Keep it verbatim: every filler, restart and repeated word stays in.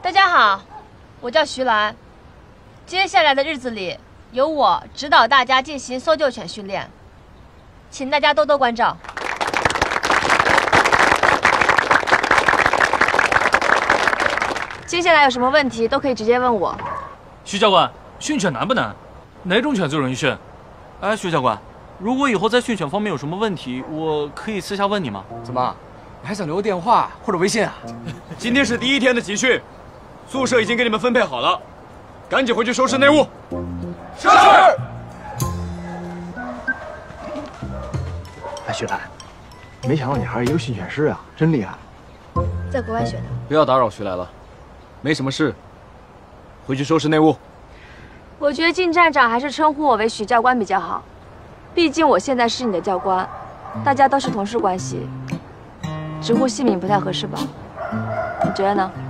大家好，我叫徐兰。接下来的日子里，由我指导大家进行搜救犬训练，请大家多多关照。接下来有什么问题都可以直接问我。 徐教官，训犬难不难？哪种犬最容易训？ 哎，徐教官，如果以后在训犬方面有什么问题，我可以私下问你吗？ 怎么，你还想留个电话或者微信啊？ 今天是第一天的集训，宿舍已经给你们分配好了，赶紧回去收拾内务。 是。 哎，徐兰，没想到你还是一个训犬师啊，真厉害。 在国外学的。 不要打扰徐来了，没什么事，回去收拾内务。 我觉得靳站长还是称呼我为许教官比较好，毕竟我现在是你的教官，大家都是同事关系，直呼姓名不太合适吧？你觉得呢？